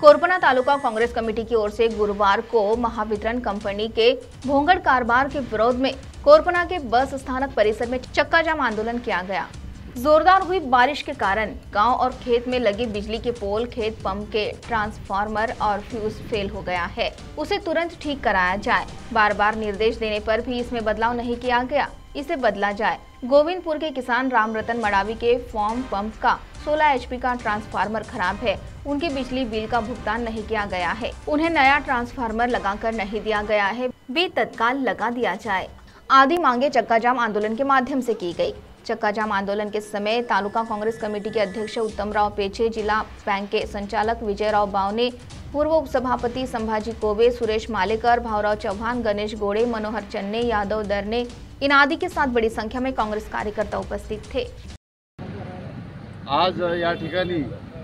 Korpana taluka Congress committee की ओर से गुरुवार को महावितरण कंपनी के भोंगड़ कारोबार के विरोध में कोरपना के बस स्थानक परिसर में चक्का जाम आंदोलन किया गया। जोरदार हुई बारिश के कारण गांव और खेत में लगे बिजली के पोल, खेत पंप के ट्रांसफार्मर और फ्यूज फेल हो गया है, उसे तुरंत ठीक कराया जाए। बार बार निर्देश देने पर भी इसमें बदलाव नहीं किया गया, इसे बदला जाए। गोविंदपुर के किसान राम रतन मडावी के फॉर्म पंप का 16 HP का ट्रांसफार्मर खराब है, उनके बिजली बिल का भुगतान नहीं किया गया है, उन्हें नया ट्रांसफार्मर लगाकर नहीं दिया गया है, वे तत्काल लगा दिया जाए आदि मांगे चक्का जाम आंदोलन के माध्यम से की गई। चक्का जाम आंदोलन के समय तालुका कांग्रेस कमेटी के अध्यक्ष उत्तमराव पेचे, जिला बैंक के संचालक विजयराव बावने, पूर्व उपसभापति संभाजी कोबे, सुरेश मालेकर, भावराव चौहान, गणेश गोड़े, मनोहर चन्ने, यादव दरने इन आदि के साथ बड़ी संख्या में कांग्रेस कार्यकर्ता उपस्थित थे। आज या ठिकाणी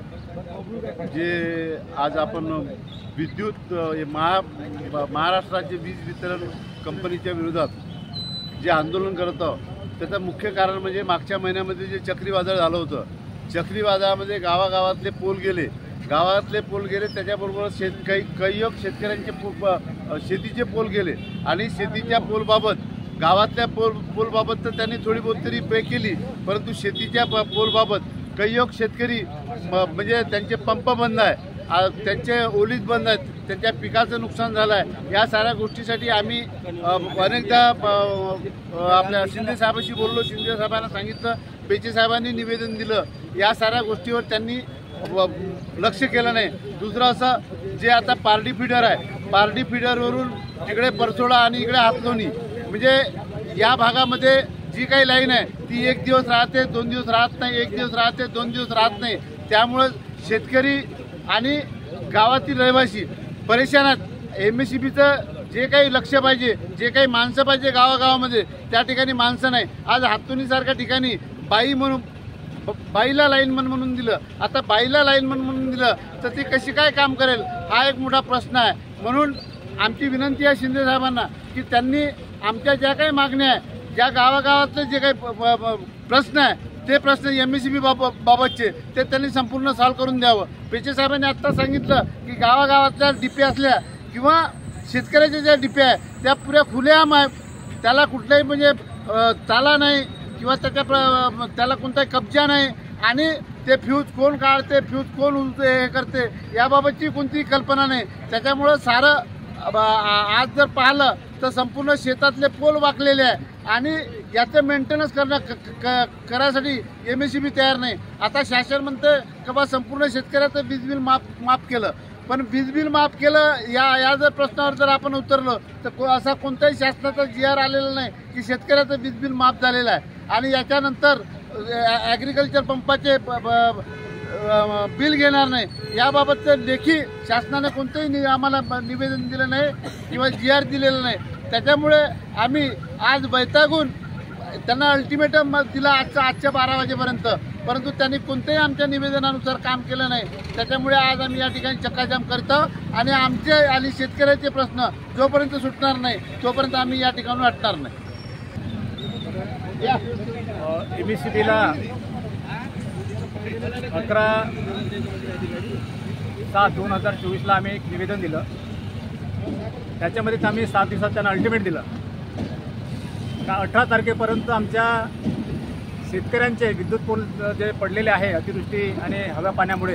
जे आज आपण विद्युत महाराष्ट्र राज्य वीज वितरण कंपनीच्या विरोधात जे आंदोलन करत आहोत, त्याचं मुख्य कारण म्हणजे मागच्या महिन्यामध्ये जे चक्रीवादळ झालं होतं, चक्रीवादळामध्ये गावागावातले पोल गेले, त्याच्याबरोबर कैयक शेतकऱ्यांचे शेतीचे पोल गेले आणि शेतीच्या पोलबाबत गावातल्या पोलबाबत तर त्यांनी थोडी बहुत तरी पे केली, परंतु शेतीच्या पोलबाबत कैयक शेतकरी म्हणजे त्यांचे पंप बंद आहे, त्यांचे ओलीत बंद आहेत, त्यांच्या पिकाचं नुकसान झालं आहे। या साऱ्या गोष्टीसाठी आम्ही अनेकदा आपल्या शिंदे साहेबांशी बोललो, शिंदे साहेबांना सांगितलं, पेचे साहेबांनी निवेदन दिलं, या साऱ्या गोष्टीवर त्यांनी लक्ष केलं नाही। दुसरं असं जे आता पारडी फीडर आहे, पारडी फीडरवरून इकडे परसोडा आणि इकडे हातलोणी म्हणजे या भागामध्ये जी काही लाईन आहे ती एक दिवस राहते, 2 दिवस राहत नाही, एक दिवस राहते, 2 दिवस राहत नाही। त्यामुळे शेतकरी आणि गावातील रहिवासी परेशान आहेत। MSEBीचं जे काही लक्ष पाहिजे, जे काही माणसं पाहिजे गावागावामध्ये, त्या ठिकाणी माणसं नाही। आज हातोनीसारख्या ठिकाणी बाईला लाईनमन म्हणून दिलं, आता बाईला लाईनमन म्हणून दिलं तर ती कशी काय काम करेल, हा एक मोठा प्रश्न आहे। म्हणून आमची विनंती आहे शिंदे साहेबांना की त्यांनी आमच्या ज्या काही मागण्या आहे, ज्या गावागावातले जे काही प्रश्न आहे ते प्रश्न MSEB बाबतचे ते त्यांनी संपूर्ण सॉल्व करून द्यावं। पेचे साहेबांनी आत्ता सांगितलं की गावागावातल्या डीपी असल्या किंवा शेतकऱ्याच्या ज्या डीपी आहे त्या पुऱ्या खुलेआम आहे, त्याला कुठलाही म्हणजे ताला नाही किंवा त्याला कोणताही कब्जा नाही आणि ते फ्यूज कोण काढते, फ्यूज कोण हे करते याबाबतची कोणतीही कल्पना नाही। त्याच्यामुळं सारं आज जर पाहिलं तर संपूर्ण शेतातले पोल वाकलेले आहे आणि याचं मेंटेनन्स करायसाठी MSEB तयार नाही। आता शासन म्हणतं की बा संपूर्ण शेतकऱ्याचं वीज बिल माफ केलं, पण वीज बिल माफ केलं या जर प्रश्नावर जर आपण उतरलो तर असा कोणताही शासनाचा GR आलेला नाही की शेतकऱ्याचं वीज बिल माफ झालेलं आहे। आणि याच्यानंतर ॲग्रिकल्चर पंपाचे बिल घेणार नाही याबाबतचं लेखी शासनाने कोणतंही आम्हाला निवेदन दिलं नाही किंवा GR दिलेलं नाही। त्याच्यामुळे आम्ही आज वैतागून त्यांना अल्टिमेटम दिला आजच्या 12 वाजेपर्यंत, परंतु त्यांनी कोणत्याही आमच्या निवेदनानुसार काम केलं नाही। त्याच्यामुळे आज आम्ही या ठिकाणी चक्काजाम करतो आणि आमचे आणि शेतकऱ्याचे प्रश्न जोपर्यंत सुटणार नाही तोपर्यंत आम्ही या ठिकाणी हटणार नाही। MSEBला 11/7/2024 आम्ही एक निवेदन दिलं, त्याच्यामध्ये आम्ही 7 दिवसात त्यांना अल्टिमेट दिलं का 18 तारखेपर्यंत आमच्या शेतकऱ्यांचे विद्युत पोल जे पडलेले आहे अतिवृष्टी आणि हव्या पाण्यामुळे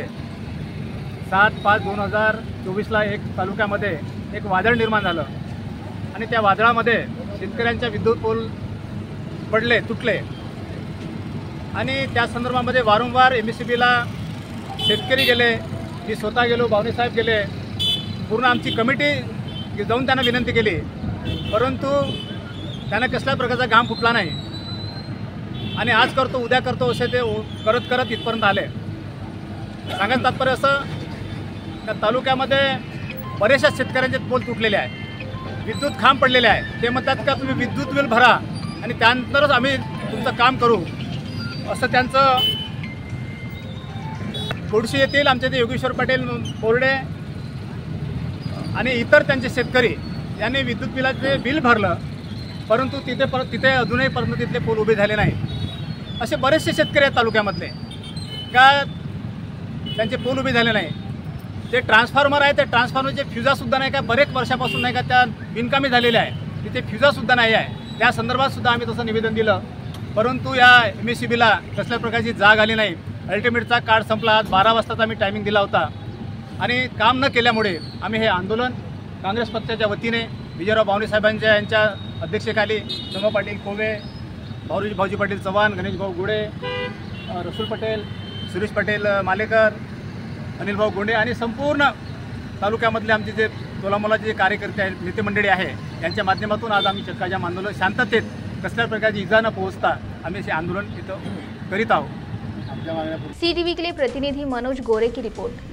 7/5/2024 एक तालुक्यामध्ये एक वादळ निर्माण झालं आणि त्या वादळामध्ये शेतकऱ्यांच्या विद्युत पोल तुटले आणि त्या संदर्भामध्ये वारंवार MSEBला शेतकरी गेले, मी स्वतः गेलो, बावणे साहेब गेले, पूर्ण आमची कमिटी जाऊन त्यांना विनंती केली, परंतु त्यांना कसल्याच प्रकारचा घाम फुटला नाही आणि आज करतो उद्या करतो असे ते करत इथपर्यंत आले। सांगायचं तात्पर्य असं त्या तालुक्यामध्ये बरेचशा शेतकऱ्यांचे पोल तुटलेले आहे, विद्युत खांब पडलेले आहे। ते म्हणतात का तुम्ही विद्युत बिल भरा आणि त्यानंतरच आम्ही तुमचं काम करू, असं त्यांचं गोडशी येथील आमचे ते योगेश्वर पटेल बोर्डे आणि इतर त्यांचे शेतकरी यांनी विद्युत बिलाचे बिल भरलं, परंतु तिथे अजूनही परंतु तिथले पोल उभे झाले नाही। असे बरेचसे शेतकरी आहेत तालुक्यामधले का त्यांचे पोल उभे झाले नाही। ते ट्रान्सफॉर्मर आहे, ते ट्रान्सफॉर्मरचे फ्युजासुद्धा नाही का, बरेच वर्षापासून नाही का त्या बिनकामी झालेल्या आहे, तिथे फ्युजासुद्धा नाही आहे. त्या संदर्भात सुद्धा आम्ही तसं निवेदन दिलं, परंतु या MSCBला कसल्या प्रकारची जाग आली नाही. अल्टिमेटचा काळ संपला. आज 12 वाजताचा आम्ही टायमिंग दिला होता आणि काम न केल्यामुळे आम्ही हे आंदोलन काँग्रेस पक्षाच्या वतीने विजयराव बावणे साहेबांच्या यांच्या अध्यक्षतेखाली शंभू पाटील कोवे, भाऊजी पाटील चव्हाण, गणेश भाऊ गुडे, रसूल पटेल, सुरेश पटेल मालेकर, अनिल भाऊ गोंडे आणि संपूर्ण तालुक्यामधले आमचे जे तोलामोलाचे जे कार्यकर्ते आहेत, नेते मंडळी आहे, यांच्या माध्यमातून आज आम्ही चक्काजाम आंदोलन शांततेत कसल्या प्रकारची इजा न पोहोचता आम्ही हे आंदोलन इथं करीत आहोत. CTV के लिए प्रतिनिधि मनोज गोरे की रिपोर्ट।